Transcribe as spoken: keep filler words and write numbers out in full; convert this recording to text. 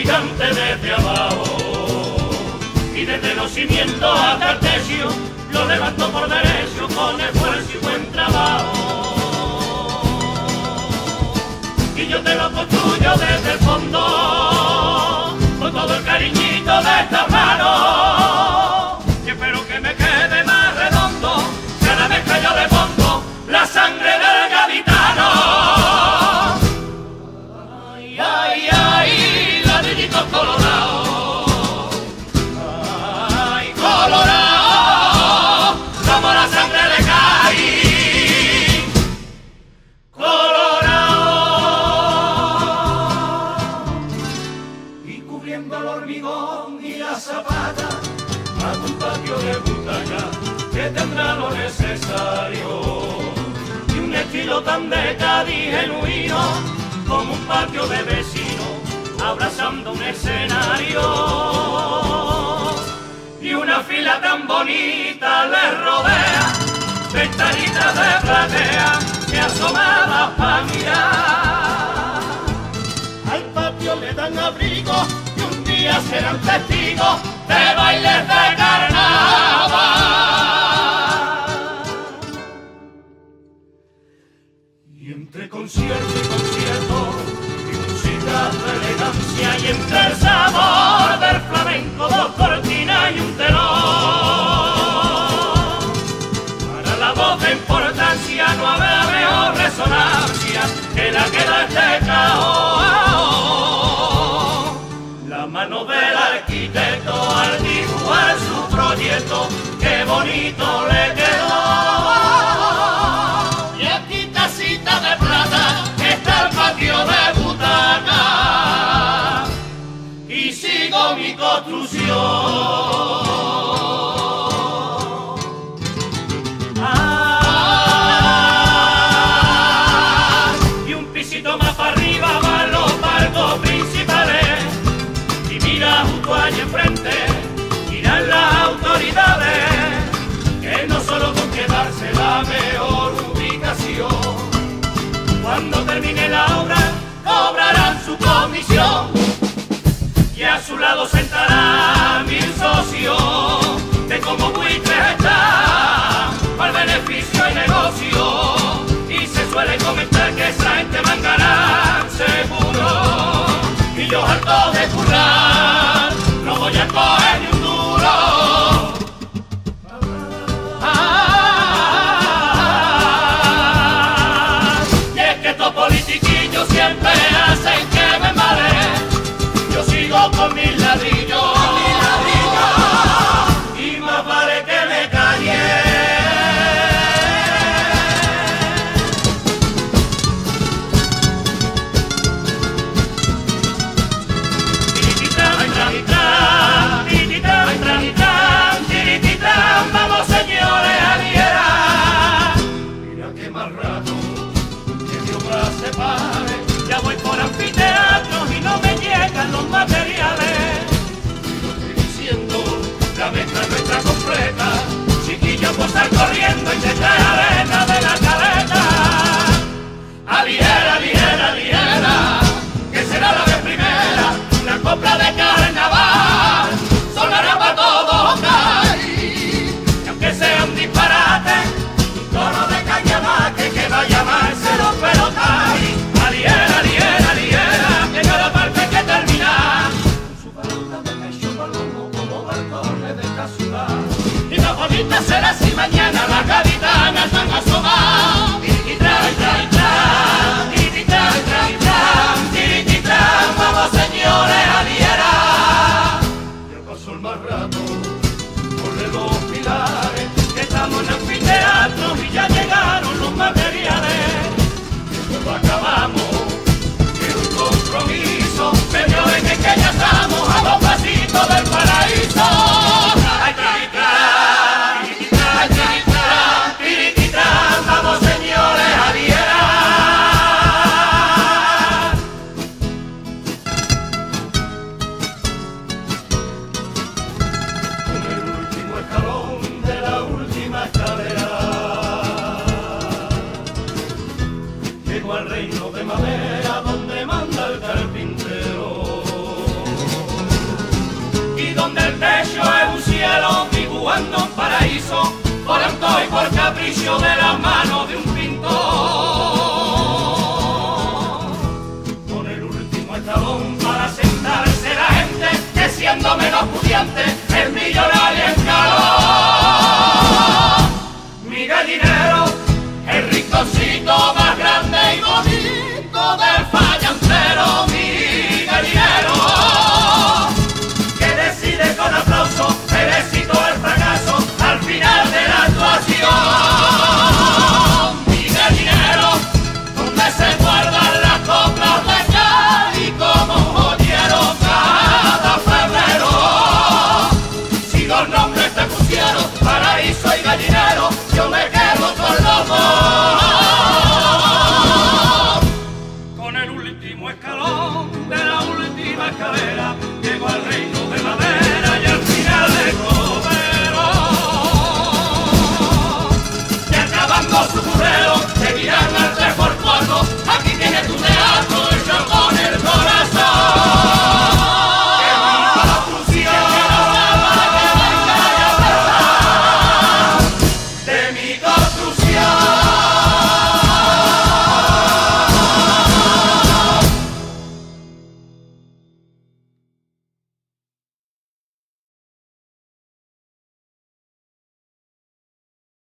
brillante desde abajo, y desde los cimientos hasta el techo lo levanto por derecho con esfuerzo y buen trabajo. Y yo te lo construyo desde el fondo, con todo el cariñito de esta mano, y espero que me quede más redondo cada vez que yo le pongo la sangre del gaditano. Ay, ay, ay, ladrillitos colorados, ay, colorado, como la sangre de Cádiz, colorado. Y cubriendo el hormigón y la zapata, hago un patio de butaca que tendrá lo necesario, y un estilo tan de Cádiz genuino como un patio de vecino abrazando un escenario, y una fila tan bonita le rodea, ventanitas de platea que asomadas pa' mirar. Al patio le dan abrigo y un día serán testigos de bailes de carnaval. Y entre concierto y concierto, y música de elegancia, y entre el sabor del flamenco, dos cortinas y un telón, para la voz de importancia no habrá mejor resonancia que la que da este cajón. La mano del arquitecto al dibujar su proyecto, qué bonito le quedó. Y aquí tacita de plata está el patio de butaca, y sigo mi construcción. Ah, y un pisito más para arriba van los palcos principales, y mira justo allí enfrente, miran las autoridades, que no solo con quedarse la mejor ubicación, cuando termine la obra cobrarán su comisión, y a su lado sentará mil socios de como buitres están para beneficio y negocio, y se suele comentar que esa gente van a ganar seguro, y yo harto de currar no voy a coger ni un duro. Ah, y es que estos politiquillos siempre hacen que me mare, yo sigo con mis ladrillos, con mis ladrillos, y más vale que me calle. Vamos señores a liderar. Mira que más rato que mi obra se pare, ya voy por anfiteatros y no me llegan los materiales. Y lo estoy diciendo, la mezcla no está completa, chiquillos pues estar corriendo y te trae arena de la caleta. Aligera, ligera, ligera, que será la vez primera, una copla de carnaval sonará para todos caer, y aunque sea un disparate, un tono de cañamaque que va a llamarse los pelotaris. Aligera, aligera, aligera, que cada parte que termina con su paleta de pecho palomo como balcones de esta ciudad. Y no bonita será si mañana las gaditanas van a asomar. Y trae, trae, trae, y trae, trae, trae, y trae, vamos señores a liderar. Ya pasó el más rato, ponle los pilares, que estamos en anfiteatro y ya llegaron los materiales. Cuando acabamos, quiero un compromiso, medio en el que ya estamos a dos pasitos del paraíso. Ay, trae, trae, trae, trae, trae, trae, trae, vamos señores a liderar. techo es un cielo dibujando un paraíso, por tanto y por capricho de las manos de un